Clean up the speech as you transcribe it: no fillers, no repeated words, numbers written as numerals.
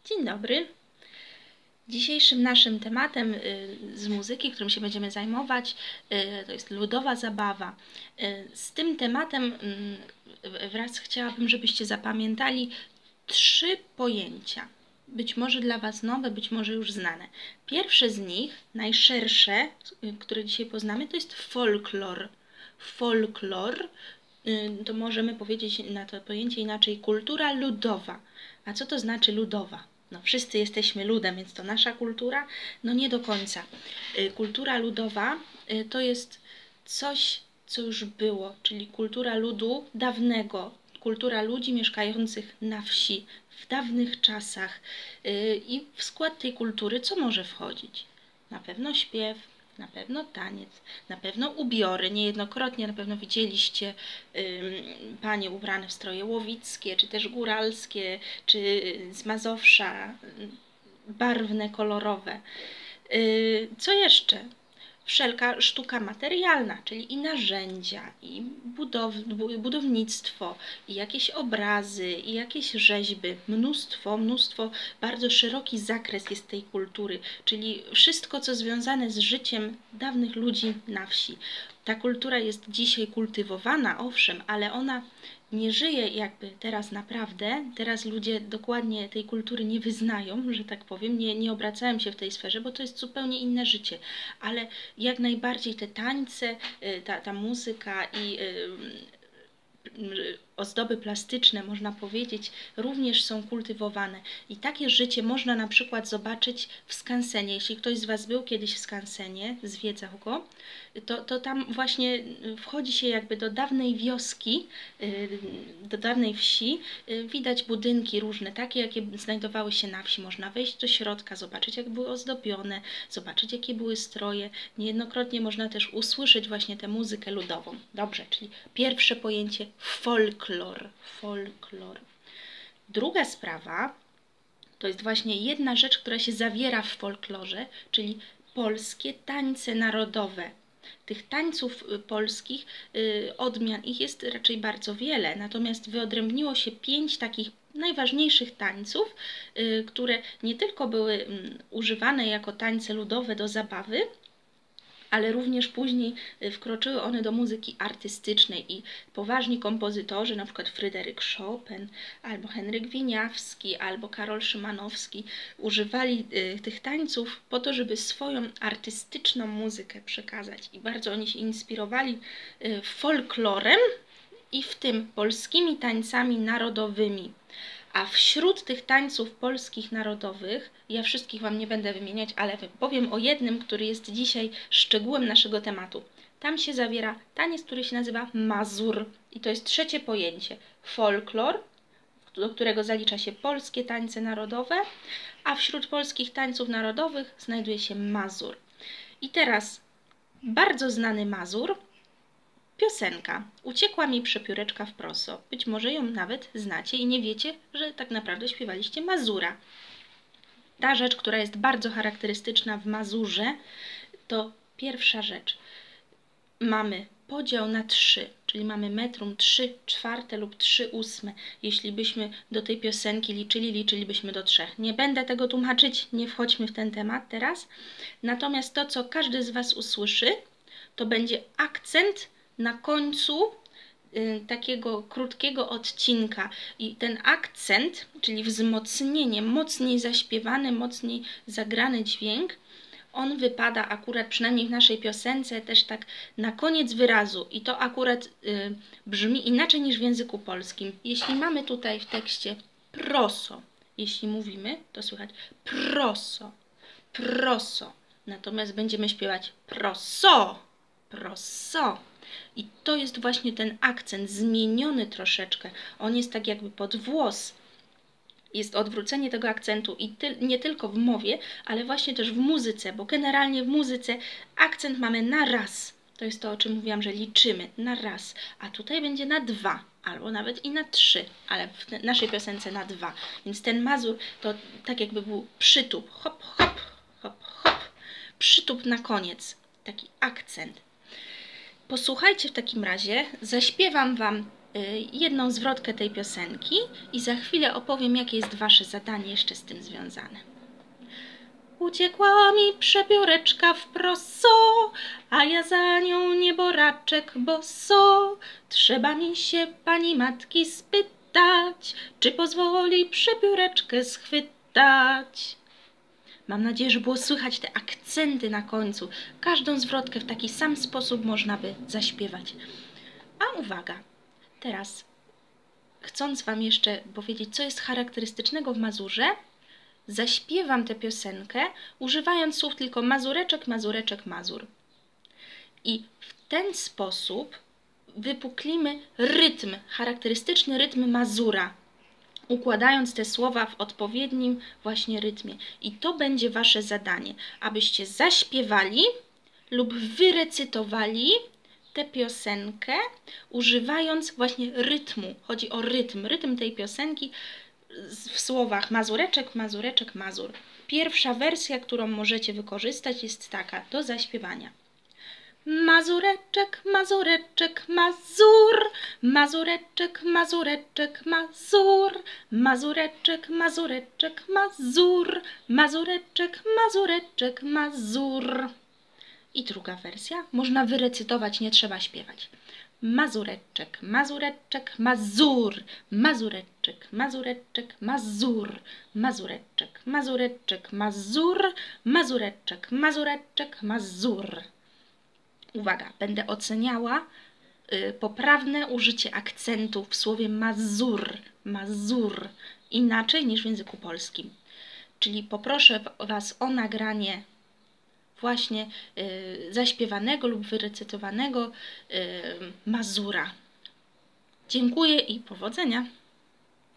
Dzień dobry. Dzisiejszym naszym tematem z muzyki, którym się będziemy zajmować, to jest ludowa zabawa. Z tym tematem wraz chciałabym, żebyście zapamiętali 3 pojęcia. Być może dla Was nowe, być może już znane. Pierwsze z nich, najszersze, które dzisiaj poznamy, to jest folklor. Folklor to możemy powiedzieć na to pojęcie inaczej kultura ludowa. A co to znaczy ludowa? No wszyscy jesteśmy ludem, więc to nasza kultura? No nie do końca. Kultura ludowa to jest coś, co już było, czyli kultura ludu dawnego, kultura ludzi mieszkających na wsi w dawnych czasach. I w skład tej kultury co może wchodzić? Na pewno śpiew, na pewno taniec, na pewno ubiory. Niejednokrotnie na pewno widzieliście panie ubrane w stroje łowickie, czy też góralskie, czy z Mazowsza, barwne, kolorowe. Co jeszcze? Wszelka sztuka materialna, czyli i narzędzia, i budownictwo, i jakieś obrazy, i jakieś rzeźby. Mnóstwo, bardzo szeroki zakres jest tej kultury, czyli wszystko, co związane z życiem dawnych ludzi na wsi. Ta kultura jest dzisiaj kultywowana, owszem, ale ona nie żyje jakby teraz naprawdę. Teraz ludzie dokładnie tej kultury nie wyznają, że tak powiem, nie obracają się w tej sferze, bo to jest zupełnie inne życie. Ale jak najbardziej te tańce, ta muzyka i ozdoby plastyczne, można powiedzieć, również są kultywowane. I takie życie można na przykład zobaczyć w skansenie. Jeśli ktoś z Was był kiedyś w skansenie, zwiedzał go, to tam właśnie wchodzi się jakby do dawnej wioski, do dawnej wsi. Widać budynki różne, takie jakie znajdowały się na wsi. Można wejść do środka, zobaczyć jak były ozdobione, zobaczyć jakie były stroje. Niejednokrotnie można też usłyszeć właśnie tę muzykę ludową. Dobrze, czyli pierwsze pojęcie folklor. Folklor. Druga sprawa to jest właśnie jedna rzecz, która się zawiera w folklorze, czyli polskie tańce narodowe. Tych tańców polskich, odmian ich jest raczej bardzo wiele, natomiast wyodrębniło się 5 takich najważniejszych tańców, które nie tylko były używane jako tańce ludowe do zabawy, ale również później wkroczyły one do muzyki artystycznej i poważni kompozytorzy, na przykład Fryderyk Chopin, albo Henryk Wieniawski, albo Karol Szymanowski, używali tych tańców po to, żeby swoją artystyczną muzykę przekazać. I bardzo oni się inspirowali folklorem i w tym polskimi tańcami narodowymi. A wśród tych tańców polskich narodowych, ja wszystkich Wam nie będę wymieniać, ale powiem o jednym, który jest dzisiaj szczegółem naszego tematu. Tam się zawiera taniec, który się nazywa mazur. I to jest trzecie pojęcie. Folklor, do którego zalicza się polskie tańce narodowe, a wśród polskich tańców narodowych znajduje się mazur. I teraz bardzo znany mazur, piosenka. Uciekła mi przepióreczka w proso. Być może ją nawet znacie i nie wiecie, że tak naprawdę śpiewaliście Mazura. Ta rzecz, która jest bardzo charakterystyczna w Mazurze, to pierwsza rzecz. Mamy podział na 3, czyli mamy metrum 3/4 lub 3/8. Jeśli byśmy do tej piosenki liczylibyśmy do 3. Nie będę tego tłumaczyć, nie wchodźmy w ten temat teraz. Natomiast to, co każdy z Was usłyszy, to będzie akcent na końcu takiego krótkiego odcinka i ten akcent, czyli wzmocnienie, mocniej zaśpiewany, mocniej zagrany dźwięk, on wypada akurat, przynajmniej w naszej piosence, też tak na koniec wyrazu i to akurat brzmi inaczej niż w języku polskim. Jeśli mamy tutaj w tekście proso, jeśli mówimy, to słychać proso, proso, natomiast będziemy śpiewać proso, proso. I to jest właśnie ten akcent zmieniony troszeczkę. On jest tak jakby pod włos. Jest odwrócenie tego akcentu i nie tylko w mowie, ale właśnie też w muzyce, bo generalnie w muzyce akcent mamy na raz. To jest to, o czym mówiłam, że liczymy na raz, a tutaj będzie na 2, albo nawet i na 3, ale w naszej piosence na 2. Więc ten mazur to tak jakby był przytup, hop, hop, hop, hop, przytup na koniec, taki akcent. Posłuchajcie w takim razie, zaśpiewam Wam jedną zwrotkę tej piosenki i za chwilę opowiem, jakie jest wasze zadanie jeszcze z tym związane. Uciekła mi przepióreczka w proso, a ja za nią nieboraczek boso. Trzeba mi się pani matki spytać, czy pozwoli przepióreczkę schwytać. Mam nadzieję, że było słychać te akcenty na końcu. Każdą zwrotkę w taki sam sposób można by zaśpiewać. A uwaga, teraz chcąc wam jeszcze powiedzieć, co jest charakterystycznego w Mazurze, zaśpiewam tę piosenkę, używając słów tylko mazureczek, mazureczek, mazur. I w ten sposób wypuklimy rytm, charakterystyczny rytm Mazura, układając te słowa w odpowiednim właśnie rytmie. I to będzie wasze zadanie, abyście zaśpiewali lub wyrecytowali tę piosenkę, używając właśnie rytmu. Chodzi o rytm tej piosenki w słowach mazureczek, mazureczek, mazur. Pierwsza wersja, którą możecie wykorzystać, jest taka do zaśpiewania. Mazureczek, mazureczek, mazur, mazureczek, mazureczek, mazur, mazureczek, mazureczek, mazur, mazureczek, mazureczek, mazur. I druga wersja, można wyrecytować, nie trzeba śpiewać. Mazureczek, mazureczek, mazur, mazureczek, mazureczek, mazur, mazureczek, mazureczek, mazur, mazureczek, mazureczek, mazur. Uwaga, będę oceniała poprawne użycie akcentu w słowie mazur, mazur, inaczej niż w języku polskim. Czyli poproszę was o nagranie właśnie zaśpiewanego lub wyrecytowanego Mazura. Dziękuję i powodzenia.